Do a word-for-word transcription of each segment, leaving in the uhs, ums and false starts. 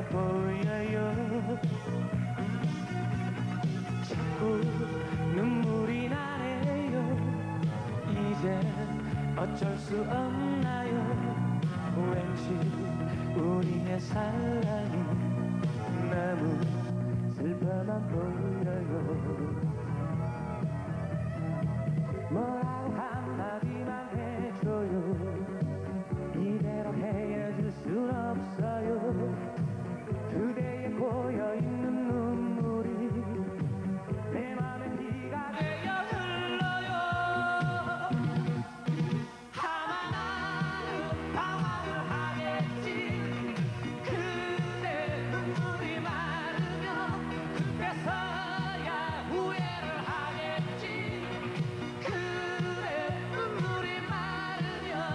보여요. 자꾸 눈물이 나네요. 이제 어쩔 수 없나요? 왠지 우리의 사랑이 너무 슬퍼만 보여요. 뭐라고 한마디만 해줘요. 이대로 헤어질 순 없어요. 그대의 고여있는 눈물이 내 맘에 비가 되어 흘러요. 아마 나는 방황을 하겠지. 그대 눈물이 마르면 그때서야 후회를 하겠지. 그대 눈물이 마르면.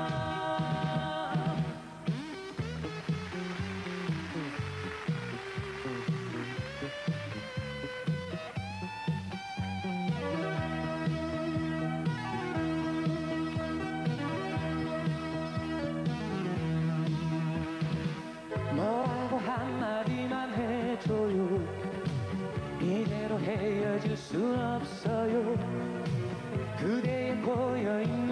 뭐라고 한마디만 해줘요. 이대로 헤어질 순 없어요. 그대의 고여있는